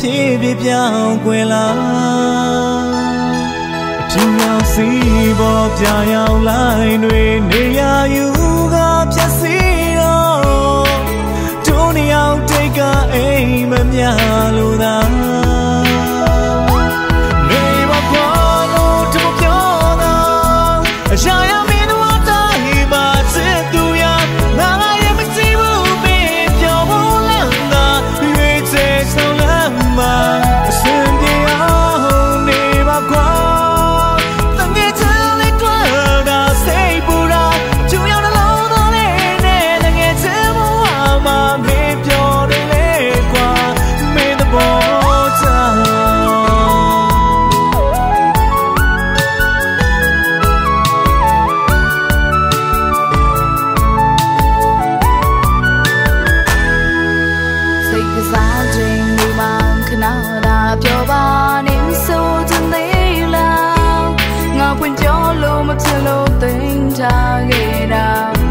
ပြေပြေပြောင်းကွယ်လာသူရောက်စီပေါ်ပြရောက်လိုက်တွေနေရယူကဖြတ်စီတော့သူနှစ်ယောက်တိတ်ကအိမ်မမြလို့သာနေပါကွာလို့သူပြောတာအရာရမင်းတို့တိုင်းမှာစစ်သူရငါရဲ့မကြည့်ဘူးမင်းပြောဖို့လမ်းသာရွေးချယ်ဆုံးလမ်းမှာအစင်ပြေအောင်နေပါကွာပြောပါနေဆိုချင်သေးလားငါပွင့်ကြောလို့မဖြစ်လို့သိမ်းထားခဲ့တာ